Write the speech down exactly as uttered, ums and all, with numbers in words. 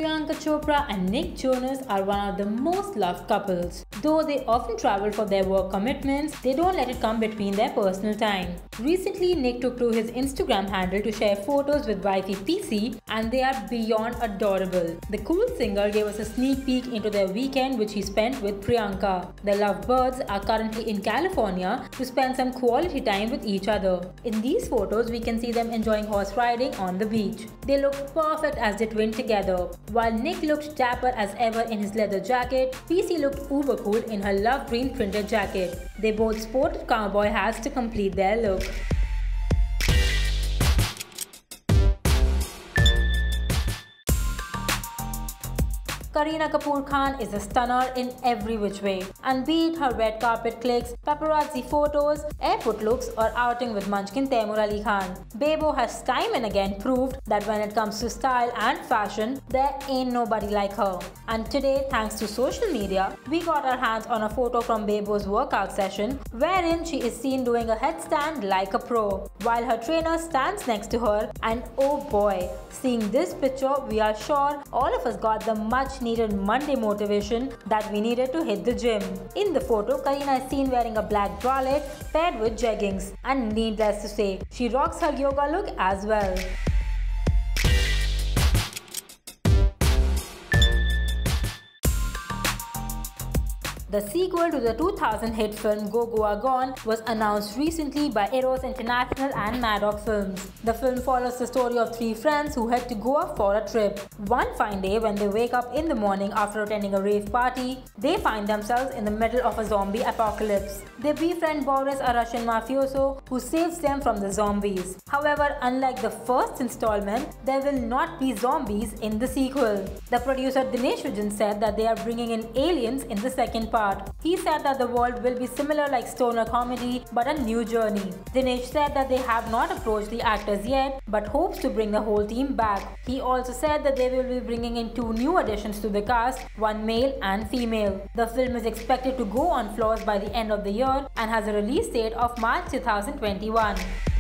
Priyanka Chopra and Nick Jonas are one of the most loved couples. Though they often travel for their work commitments, they don't let it come between their personal time. Recently, Nick took to his Instagram handle to share photos with wifey P C, and they are beyond adorable. The cool singer gave us a sneak peek into their weekend which he spent with Priyanka. The lovebirds are currently in California to spend some quality time with each other. In these photos, we can see them enjoying horse riding on the beach. They look perfect as they twin together. While Nick looked dapper as ever in his leather jacket, P C looked uber cool in her love green printed jacket. They both sported cowboy hats to complete their look. Kareena Kapoor Khan is a stunner in every which way, and be it her red carpet clicks, paparazzi photos, airport looks, or outing with Munchkin Taimur Ali Khan, Bebo has time and again proved that when it comes to style and fashion, there ain't nobody like her. And today, thanks to social media, we got our hands on a photo from Bebo's workout session, wherein she is seen doing a headstand like a pro, while her trainer stands next to her, and oh boy, seeing this picture, we are sure all of us got the much needed Monday motivation that we needed to hit the gym. In the photo, Kareena is seen wearing a black bralette paired with jeggings, and needless to say, she rocks her yoga look as well. The sequel to the two thousand hit film Goa Gone was announced recently by Eros International and Maddox Films. The film follows the story of three friends who head to Goa for a trip. One fine day, when they wake up in the morning after attending a rave party, they find themselves in the middle of a zombie apocalypse. They befriend Boris, a Russian mafioso, who saves them from the zombies. However, unlike the first installment, there will not be zombies in the sequel. The producer Dinesh Vijan said that they are bringing in aliens in the second part. He said that the world will be similar like stoner comedy but a new journey. Dinesh said that they have not approached the actors yet but hopes to bring the whole team back. He also said that they will be bringing in two new additions to the cast, one male and female. The film is expected to go on floors by the end of the year and has a release date of March two thousand twenty-one.